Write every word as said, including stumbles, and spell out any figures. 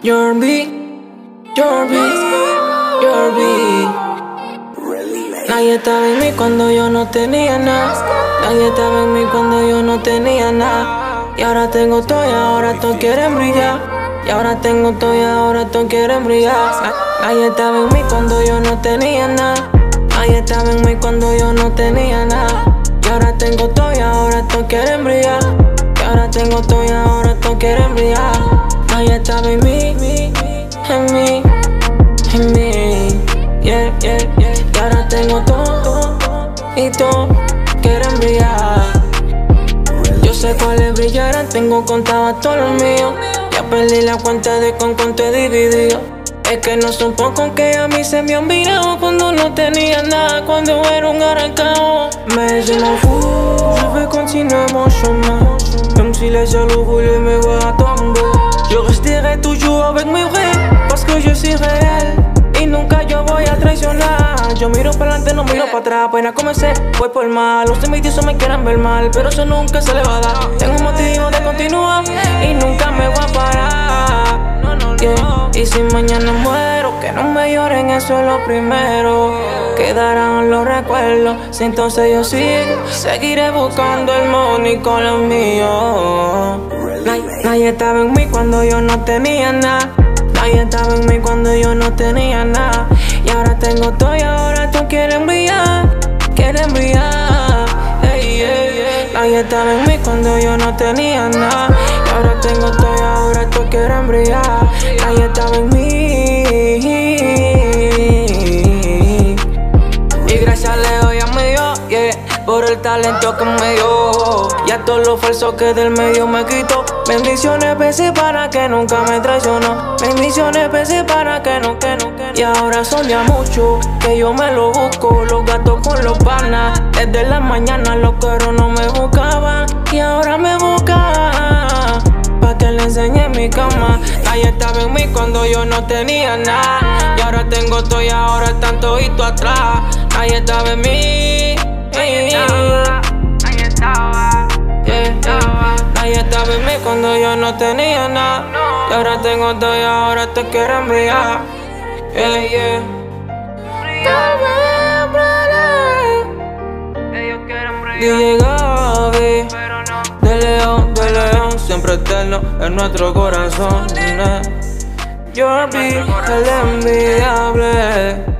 Your beat, your beat, your beat. Nadie estaba en mí cuando yo no tenía nada. Nadie estaba en mí cuando yo no tenía nada. Y ahora tengo todo y ahora todos quieren brillar. Y ahora tengo todo y ahora todos quieren brillar. Nadie estaba en mí cuando yo no tenía nada. Nadie estaba en mí cuando yo no tenía nada. Y ahora tengo todo y ahora todos quieren brillar. Y ahora tengo todo y ahora todos quieren brillar. Nadie estaba en mí, en mí, en mí, yeah, yeah, yeah. Y ahora tengo todo y todos quieren brillar. Yo sé cuáles brillarán, tengo contado a todos los míos. Ya perdí la cuenta de con cuánto he dividido. Es que no son pocos que a mí se me han virado cuando no tenía nada, cuando era un arrancado. Mais je m'en fous, je vais continuer mon chemin. Même si les jaloux voulaient me voir tomber, je resterai toujours avec mes vrais, parce que je suis réel y nunca yo voy a traicionar. Yo miro para adelante, no miro para atrás. Apenas comencé, voy por mal. Los envidiosos me quieren ver mal, pero eso nunca se le va a dar. Tengo un motivo de continuar y nunca me voy a parar. Yeah. Y si mañana muero, que no me lloren, eso es lo primero. Quedarán los recuerdos, si entonces yo sigo, seguiré buscando el money con los míos. Nadie, nadie estaba en mí cuando yo no tenía nada. Nadie estaba en mí cuando yo no tenía nada. Y ahora tengo todo y ahora todos quieren brillar. Quieren brillar, hey, hey, hey. Nadie estaba en mí cuando yo no tenía nada. Y ahora tengo todo y ahora todos quieren brillar. Nadie estaba en mí. Y gracias le doy a mi Dios, yeah, por el talento que me dio. Y a todos los falsos que del medio me quitó. Bendiciones pese para que nunca me traicionó. Bendiciones pese para que no, que no, que no. Y ahora son ya muchos que yo me lo busco. Los gatos con los panas. Desde la mañana los perros no me buscaban y ahora me buscan pa' que le enseñe mi cama. Nadie estaba en mí cuando yo no tenía nada. Y ahora tengo todo y ahora están todito atrás. Nadie estaba en mí. Nadie estaba, nadie estaba, yeah. Nadie estaba en mí cuando yo no tenía nada. Y ahora tengo todo y ahora te quieren brillar. Yeah, yeah. Ellos quieren brillar. D J Gaby, de León, de León, siempre eterno en nuestro corazón. Your beat, el envidiable.